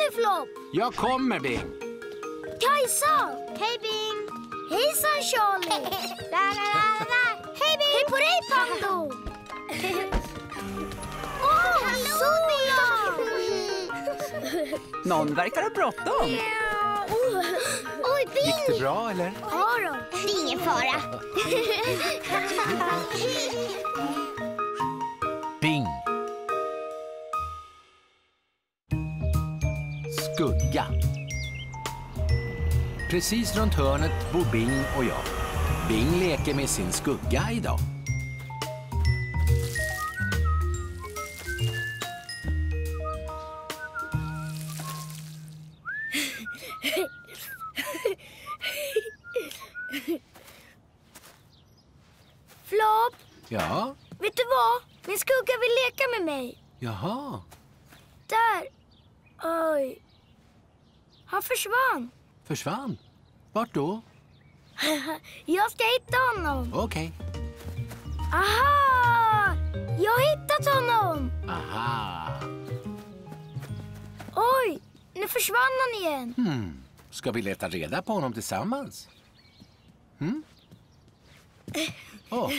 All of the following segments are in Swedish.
nu, Flop. Jag kommer, Bing. Kajsa! Hej, Bing! Hejsan, Charlie! Hej, Bing! Hej på dig, Pando! Sola! Någon verkar ha bråttom. Oj, Bing! Gick det bra, eller? Ja då. Det är ingen fara. Bing. Skugga. Precis runt hörnet bor Bing och jag. Bing leker med sin skugga idag. Flop, Ja, vet du vad? Min skugga vill leka med mig. jaha. Där. Oj. Han försvann. Försvann. Vart då? Jag ska hitta honom. Okej. Aha! Jag har hittat honom. Aha. Oj, nu försvann han igen. Ska vi leta reda på honom tillsammans? Åh,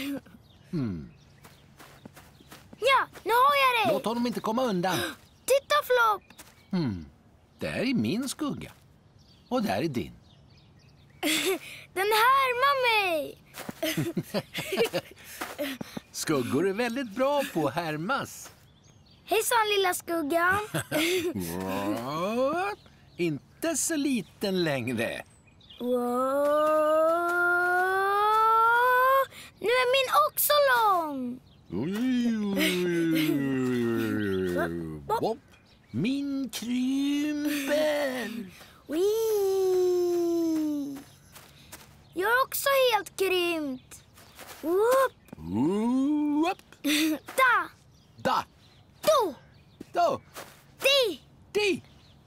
Ja, nu har jag dig. låt honom inte komma undan. Titta, Flop. Där är min skugga. Och där är din. Den härmar mig. Skuggor är väldigt bra på att härmas. Hejsan, lilla skuggan. Inte så liten längre. Wow. Nu är min också lång. Min krymper. Wee. Jag är också helt krympt. Whoop. Whoop. Da. Da. Do. Då. Di. Di.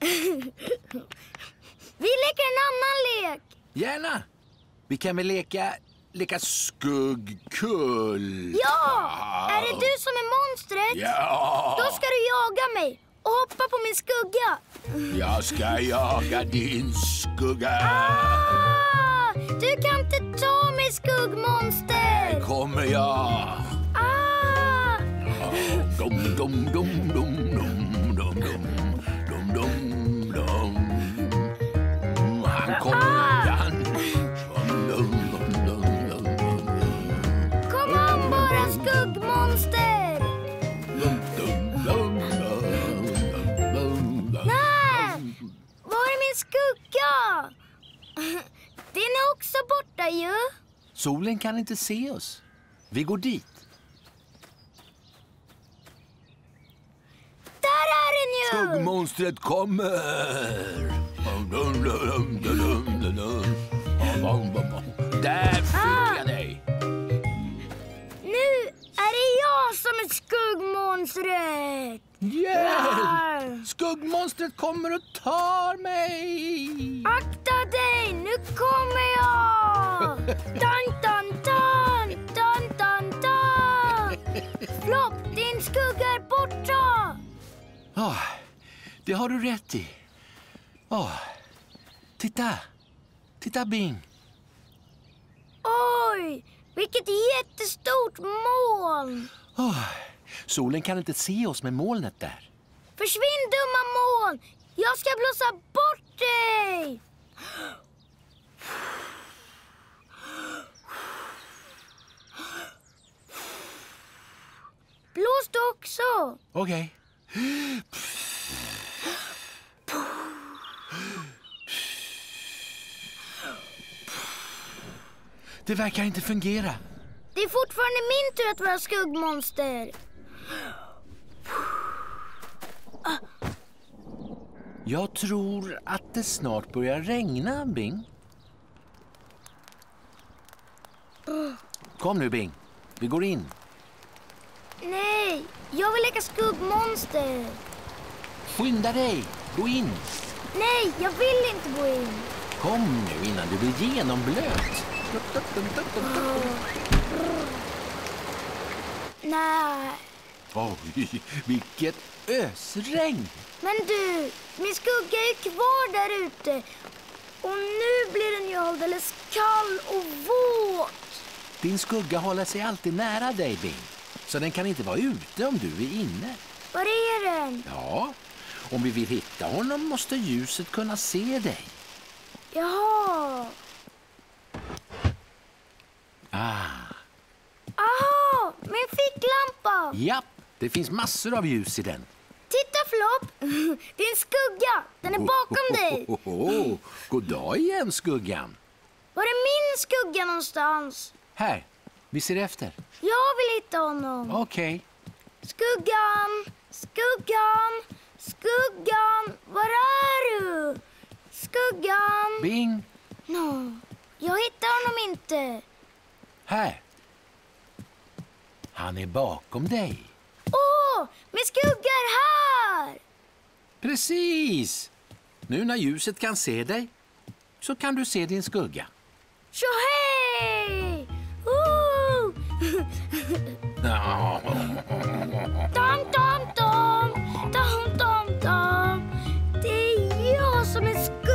Vi leker en annan lek. Gärna. Vi kan väl leka skuggkull. Ja! Är det du som är monstret? Ja. Då ska du jaga mig och hoppa på min skugga. Jag ska jaga din skugga. Ah! Du kan inte ta mig, skuggmonster. Här kommer jag. Ah! Dum, dum, dum, dum, dum, dum, dum, dum, dum, dum. Han kommer undan. Kom an bara, skuggmonster. Nej! Var är min skugga? Den är också borta ju. Solen kan inte se oss. Vi går dit. Där är den ju. Skuggmonstret kommer. Där fick jag dig. Nu är det jag som är skuggmonstret. Hjälp! Skuggmonstret kommer och tar mig. Akta dig, nu kommer jag. Dun, dun, dun, dun, dun, dun. Flop, din skugga är borta. Det har du rätt i. Titta, Bing. Oj, vilket jättestort moln. Solen kan inte se oss med molnet där. Försvinn, dumma moln. Jag ska blåsa bort dig. Blås du också. Okej. Det verkar inte fungera. Det är fortfarande min tur att vara skuggmonster. Jag tror att det snart börjar regna, Bing. Kom nu, Bing. Vi går in. Nej, jag vill leka skuggmonster. Skynda dig. Gå in. Nej, jag vill inte gå in. Kom nu innan du blir genomblöt. Nej. Oj, vilket ösregn. Men du, min skugga är kvar där ute. Och nu blir den ju alldeles kall och våt. Din skugga håller sig alltid nära dig, Bing. Så den kan inte vara ute om du är inne. Var är den? Ja, om vi vill hitta honom måste ljuset kunna se dig. Jaha. Aha, min ficklampa. Ja, det finns massor av ljus i den. Titta, Flop. Din skugga, den är bakom dig. God dag igen, skuggan. Var är min skugga någonstans? Här, vi ser efter. Jag vill hitta honom. Okej. Skuggan, skuggan, skuggan. Var är du? Skuggan. Bing, No, jag hittar honom inte. här. Han är bakom dig. Åh, min skugga är här. Precis. Nu när ljuset kan se dig så kan du se din skugga. Tjohej! Dam, dam, dam. Dam, dam, dam. Det är jag som är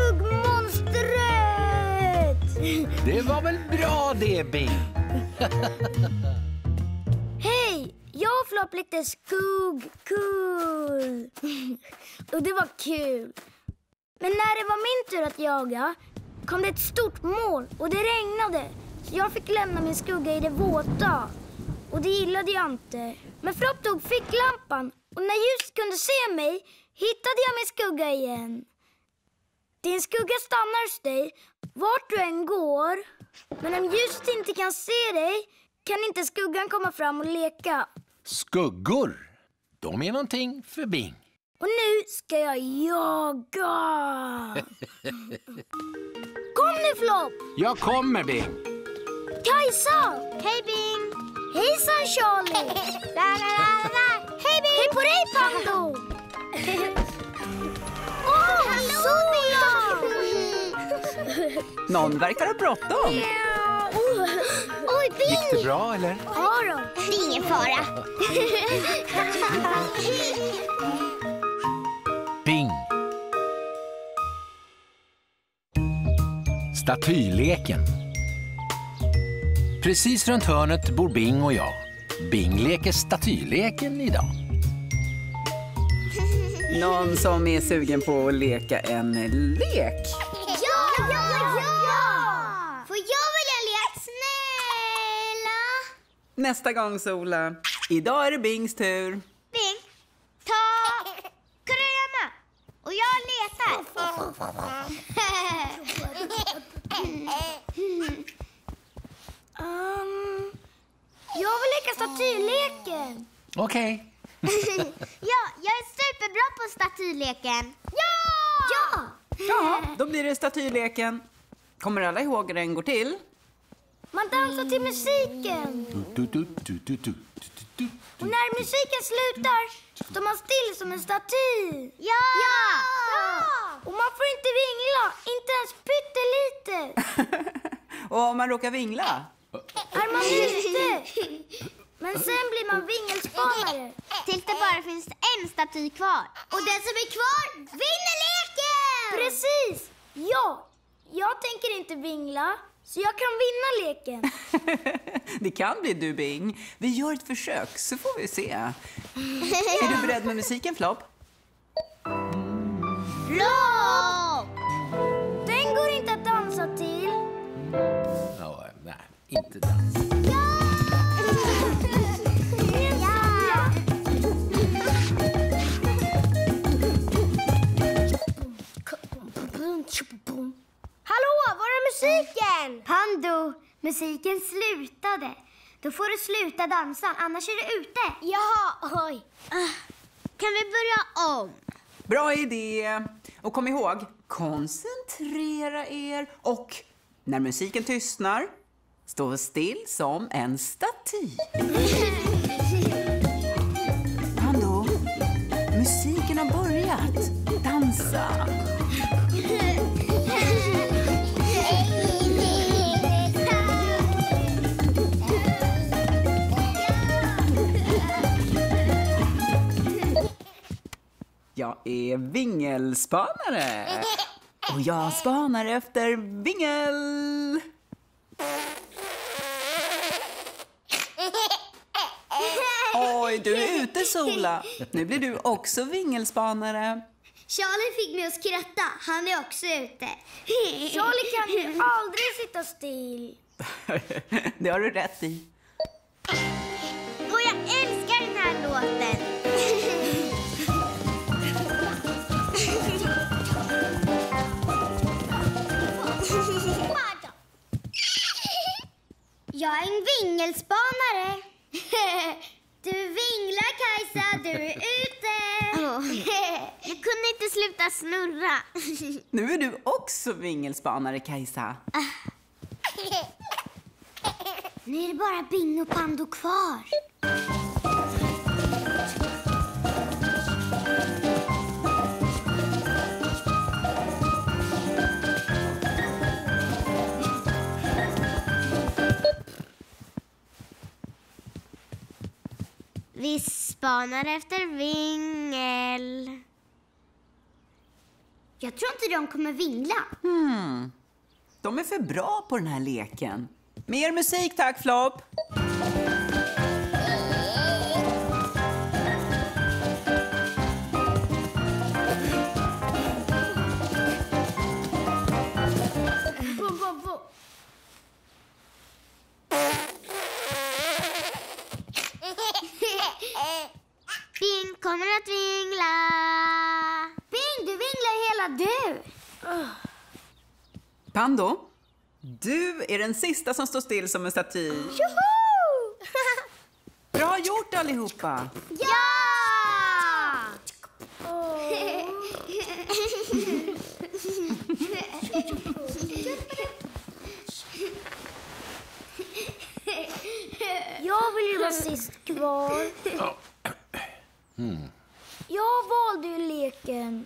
skuggmonstret. Det var väl bra det, Bing. Hej, jag och Flop lekte skuggkul. Och det var kul. Men när det var min tur att jaga kom det ett stort moln och det regnade. Så jag fick lämna min skugga i det våta. Och det gillade jag inte. Men Flop tog ficklampan och när ljuset kunde se mig hittade jag min skugga igen. Din skugga stannar hos dig vart du än går. Men om ljuset inte kan se dig kan inte skuggan komma fram och leka. Skuggor, de är någonting för Bing. Och nu ska jag jaga. Kom nu, Flop. Jag kommer, Bing. Kajsa. Hej, Bing. Hejsan, Charlie. Hej, Bing. Hej på dig, Pando. Åh, Sola. Någon verkar ha bråttom. Oj, Bing. Gick det bra, eller? Ja då. Det är ingen fara. Bing. Statyleken. Precis runt hörnet bor Bing och jag. Bing leker statyleken idag. Någon som är sugen på att leka en lek? Ja! Får jag välja lek, snälla? Nästa gång, Sola. Idag är det Bings tur. Bing, ta kurragömma och jag letar. Jag vill leka statyleken. Okej. Ja, jag är superbra på statyleken. Ja! Ja, då blir det statyleken. Kommer alla ihåg hur den går till? Man dansar till musiken. Och när musiken slutar står man still som en staty. Ja! Och man får inte vingla, inte ens pyttelite. Och om man råkar vingla? Är man ute. Men sen blir man vingelspanare. Tills det bara finns en staty kvar. Och den som är kvar vinner leken! Precis! Ja, jag tänker inte vingla, så jag kan vinna leken. Det kan bli du, Bing. Vi gör ett försök, så får vi se. Är du beredd med musiken, Flop? Flop! Den går inte att dansa till. Ja, nej, inte dans. Hallå, var är musiken? Pando, musiken slutade. Då får du sluta dansa, annars är du ute. Jaha, oj. Kan vi börja om? Bra idé. Och kom ihåg, koncentrera er. Och när musiken tystnar, stå still som en staty. Pando, musiken har börjat. Dansa. är vingelspanare. Och jag spanar efter vingel. Oj, du är ute, Sola. Nu blir du också vingelspanare. Charlie fick mig att skratta. Han är också ute. Charlie kan ju aldrig sitta still. Det har du rätt i. Och jag älskar den här låten. Jag är en vingelspanare. Du vinglar, Kajsa, du är ute. Jag kunde inte sluta snurra. Nu är du också vingelspanare, Kajsa. Nu är det bara Bing och Pando kvar. Vi spanar efter vingel. Jag tror inte de kommer vingla. De är för bra på den här leken. Mer musik, tack, Flopp. Bing kommer att vingla. Bing, du vinglar hela du. Pando, du är den sista som står still som en staty. Tjoho! Bra gjort, allihopa. Ja! Jag vill ju vara sist kvar. Jag valde ju leken.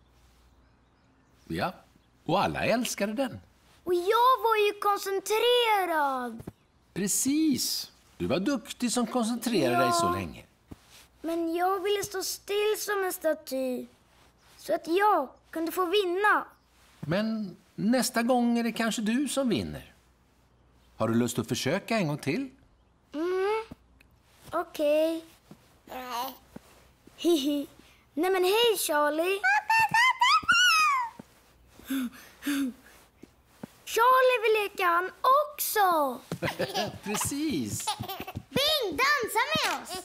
Ja, och alla älskade den. Och jag var ju koncentrerad. Precis. Du var duktig som koncentrerade dig så länge. Men jag ville stå still som en staty. Så att jag kunde få vinna. Men nästa gång är det kanske du som vinner. Har du lust att försöka en gång till? Okej. Hihi. Nej men hej, Charlie. Charlie vill leka han också. Precis. Bing, dansa med oss.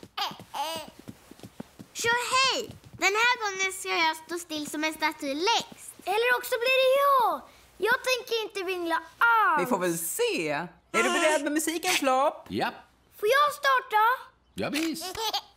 Så hej, den här gången ska jag stå still som en staty längst. Eller också blir det jag. Jag tänker inte vingla alls. Vi får väl se. Är du beredd med musiken, Flopp? Ja, Får jag starta? ja visst.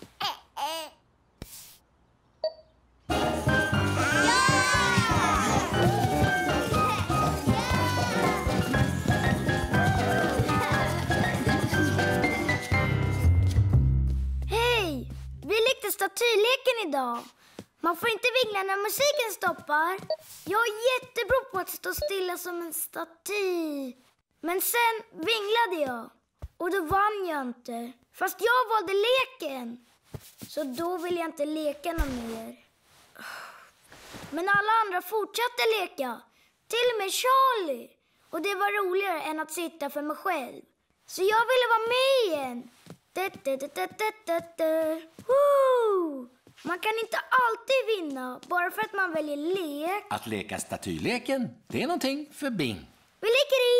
Hej! Vi lekte statyleken idag. Man får inte vingla när musiken stoppar. Jag är jättebra på att stå stilla som en staty. Men sen vinglade jag. Och då vann jag inte. Fast jag valde leken. Så då vill jag inte leka någon mer. Men alla andra fortsatte leka. Till och med Charlie. Och det var roligare än att sitta för mig själv. Så jag ville vara med igen. Woo! Man kan inte alltid vinna bara för att man väljer lek. Att leka statyleken, det är någonting för Bing. Vi leker